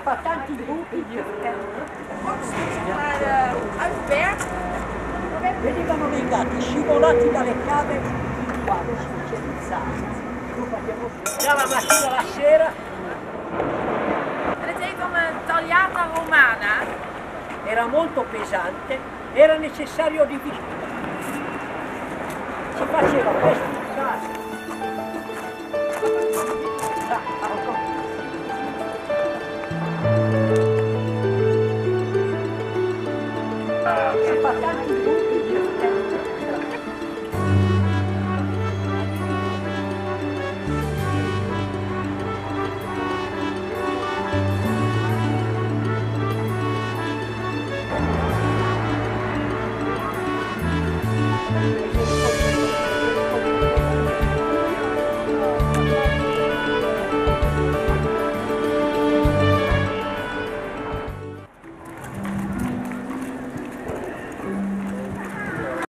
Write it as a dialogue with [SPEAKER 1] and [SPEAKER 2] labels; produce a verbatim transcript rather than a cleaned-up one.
[SPEAKER 1] fa tanti buchi di venivano dei gatti scivolati dalle cave fin qua, non c'è già la mattina alla sera.
[SPEAKER 2] Vedete come tagliata romana?
[SPEAKER 1] Era molto pesante, era necessario dividere. Si faceva questo in casa.